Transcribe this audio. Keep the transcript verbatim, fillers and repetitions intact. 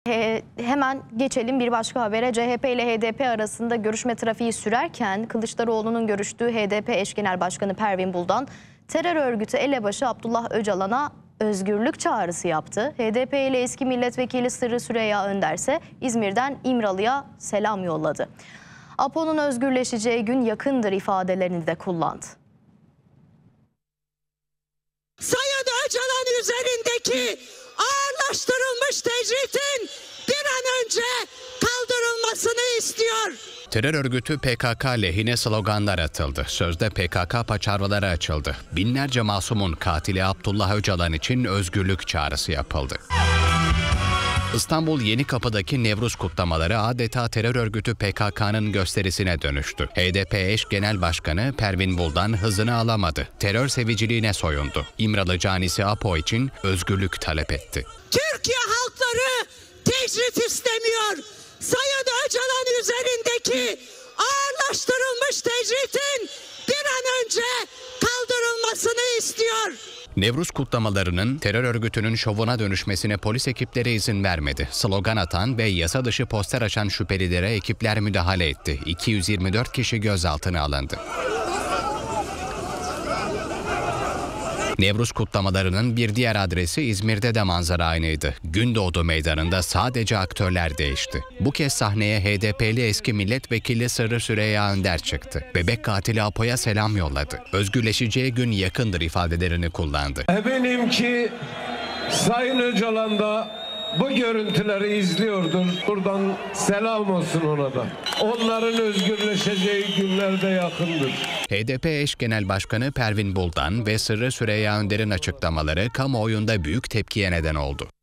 He, hemen geçelim bir başka habere. C H P ile H D P arasında görüşme trafiği sürerken Kılıçdaroğlu'nun görüştüğü H D P eş genel başkanı Pervin Buldan, terör örgütü elebaşı Abdullah Öcalan'a özgürlük çağrısı yaptı. H D P ile eski milletvekili Sırrı Süreyya Önder ise İzmir'den İmralı'ya selam yolladı. Apo'nun özgürleşeceği gün yakındır ifadelerini de kullandı. Sayın Öcalan üzerindeki ağırlaştırılmış tecritin bir an önce kaldırılmasını istiyor. Terör örgütü P K K lehine sloganlar atıldı. Sözde P K K paçavraları açıldı. Binlerce masumun katili Abdullah Öcalan için özgürlük çağrısı yapıldı. İstanbul Yenikapı'daki Nevruz kutlamaları adeta terör örgütü P K K'nın gösterisine dönüştü. H D P eş genel başkanı Pervin Buldan hızını alamadı. Terör seviciliğine soyundu. İmralı canisi Apo için özgürlük talep etti. Türkiye halkları tecrit istemiyor. Sayın Öcalan üzerindeki ağırlaştırılmış tecritin bir an önce kaldırılmasını istiyor. Nevruz kutlamalarının terör örgütünün şovuna dönüşmesine polis ekipleri izin vermedi. Slogan atan ve yasa dışı poster açan şüphelilere ekipler müdahale etti. iki yüz yirmi dört kişi gözaltına alındı. Nevruz kutlamalarının bir diğer adresi İzmir'de de manzara aynıydı. Gündoğdu Meydanı'nda sadece aktörler değişti. Bu kez sahneye H D P'li eski milletvekili Sırrı Süreyya Önder çıktı. Bebek katili Apo'ya selam yolladı. Özgürleşeceği gün yakındır ifadelerini kullandı. Eminim ki Sayın Öcalan da bu görüntüleri izliyordur. Buradan selam olsun ona da. Onların özgürleşeceği günler de yakındır. H D P eş genel başkanı Pervin Buldan ve Sırrı Süreyya Önder'in açıklamaları kamuoyunda büyük tepkiye neden oldu.